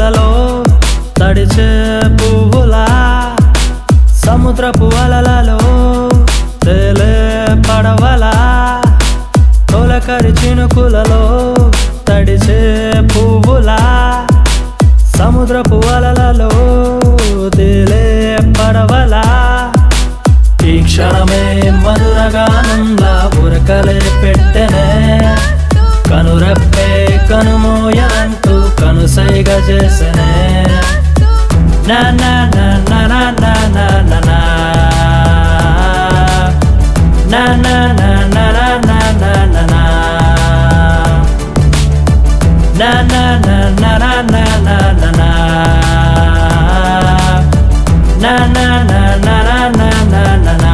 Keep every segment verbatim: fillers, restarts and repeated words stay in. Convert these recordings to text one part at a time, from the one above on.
కనులలో తడిచే పువ్వులా సముద్రపు అలలలో తేలే పడవలా తొలకరి చినుకులలో తడిచే పువ్వులా సముద్రపు అలలలో తేలే పడవలా ఈ క్షణమే మధురగానంలా ఉరకలే పెట్టెనే కనురెప్పే కనుమోయనంటూ కనుసైగ చేసెనే నా నా నా నా నా నా నా నా నా నా నా నా నా నా నా నా నా na na na na na na na na na na na na na na na na na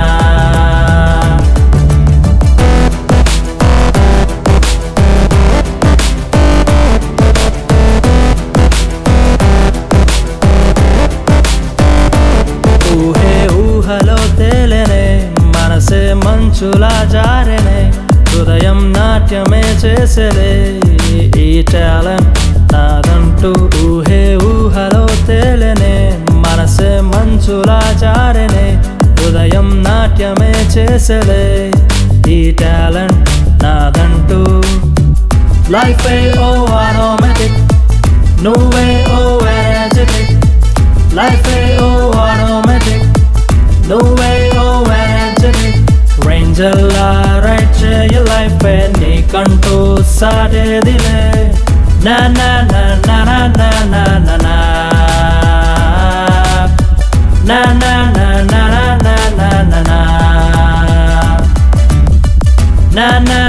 ఊహే ఊహలో తేలెనే మనసే మంచులా జారెనే హృదయం నాట్యమే చేసేలే ఈ టాలెంట్ నాదంటూ ఊహే ఊహలో తేలెనే మనసే మంచులా జారెనే హృదయం నాట్యమే చేసేలే ఈ టాలెంట్ నాదంటూ లైఫే ఓ ఆటోమేటిక్ నువ్వే ఓ ఎనర్జెటిక్ లైఫే ఓ ఆటోమేటిక్ నువ్వే ఓ ఎనర్జెటిక్ రేంజర్లా రైడ్ చేయ లైఫ్ నీకంటూ సాటేదిలే నా నా నా నా నా నా నా నా నా నా నా నా నా నా నా నా నా నా